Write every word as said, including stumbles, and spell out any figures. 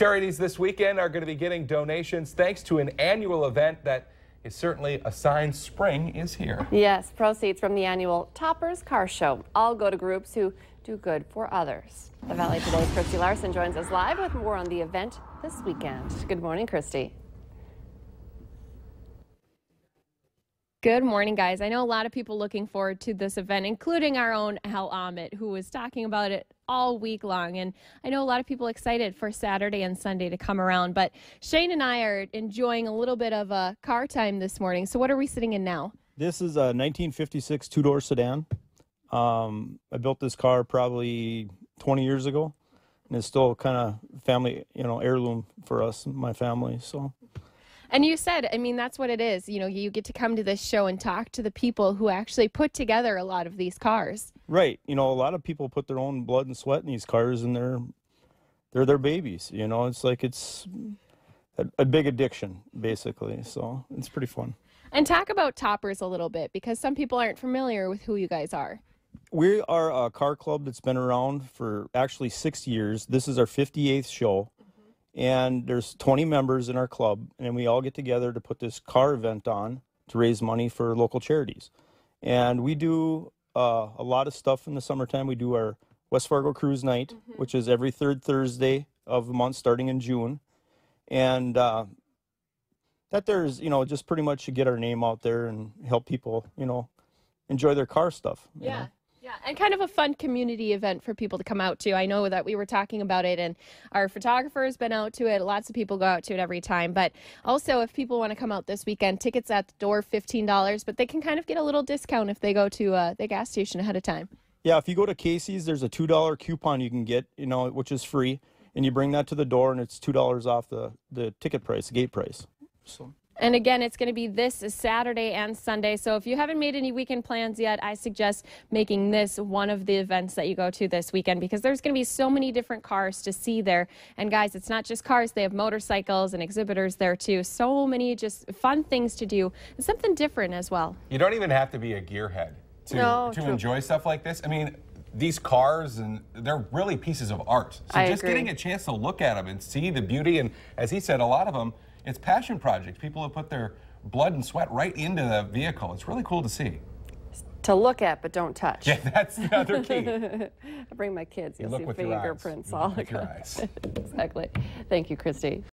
Charities this weekend are going to be getting donations thanks to an annual event that is certainly a sign spring is here. Yes, proceeds from the annual Toppers Car Show all go to groups who do good for others. The Valley Today's Christy Larson joins us live with more on the event this weekend. Good morning, Christy. Good morning, guys. I know a lot of people looking forward to this event, including our own Al Ahmet, who was talking about it all week long. And I know a lot of people excited for Saturday and Sunday to come around. But Shane and I are enjoying a little bit of a car time this morning. So what are we sitting in now? This is a nineteen fifty-six two-door sedan. Um, I built this car probably twenty years ago, and it's still kind of family, you know, heirloom for us, my family. So. And you said, I mean, that's what it is. You know, you get to come to this show and talk to the people who actually put together a lot of these cars. Right. You know, a lot of people put their own blood and sweat in these cars, and they're they're their babies. You know, it's like it's a, a big addiction, basically. So it's pretty fun. And talk about Toppers a little bit, because some people aren't familiar with who you guys are. We are a car club that's been around for actually six years. This is our fifty-eighth show. And there's twenty members in our club, and we all get together to put this car event on to raise money for local charities. And we do uh, a lot of stuff in the summertime. We do our West Fargo Cruise Night, mm-hmm. which is every third Thursday of the month starting in June. And uh, that there's, you know, just pretty much to get our name out there and help people, you know, enjoy their car stuff. Yeah. know? Yeah, and kind of a fun community event for people to come out to. I know that we were talking about it, and our photographer has been out to it. Lots of people go out to it every time. But also, if people want to come out this weekend, tickets at the door, fifteen dollars. But they can kind of get a little discount if they go to uh, the gas station ahead of time. Yeah, if you go to Casey's, there's a two dollar coupon you can get, you know, which is free. And you bring that to the door, and it's two dollars off the, the ticket price, the gate price. So. And again, it's going to be this Saturday and Sunday. So if you haven't made any weekend plans yet, I suggest making this one of the events that you go to this weekend, because there's going to be so many different cars to see there. And guys, it's not just cars. They have motorcycles and exhibitors there too. So many just fun things to do and something different as well. You don't even have to be a gearhead to, no, to true. enjoy stuff like this. I mean, these cars, and they're really pieces of art. So I just agree. getting a chance to look at them and see the beauty, and as he said, a lot of them, it's passion projects. People have put their blood and sweat right into the vehicle. It's really cool to see. To look at, but don't touch. Yeah, that's the other key. I bring my kids. You'll you look see with fingerprints your eyes. You all look with your across. eyes. Exactly. Thank you, Christy.